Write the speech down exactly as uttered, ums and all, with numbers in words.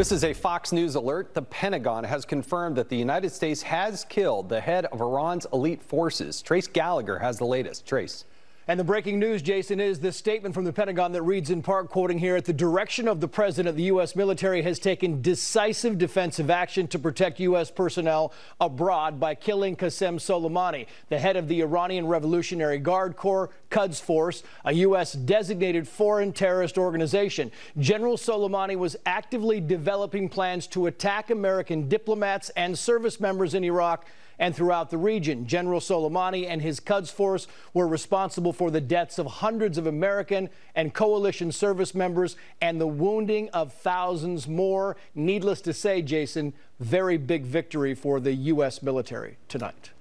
This is a Fox News alert. The Pentagon has confirmed that the United States has killed the head of Iran's elite forces. Trace Gallagher has the latest. Trace. And the breaking news, Jason, is this statement from the Pentagon that reads in part, quoting here, at the direction of the president, the U S military has taken decisive defensive action to protect U S personnel abroad by killing Qasem Soleimani, the head of the Iranian Revolutionary Guard Corps, Quds Force, a U S designated foreign terrorist organization. General Soleimani was actively developing plans to attack American diplomats and service members in Iraq and throughout the region. General Soleimani and his Quds Force were responsible for the deaths of hundreds of American and coalition service members and the wounding of thousands more. Needless to say, Jason, very big victory for the U S military tonight.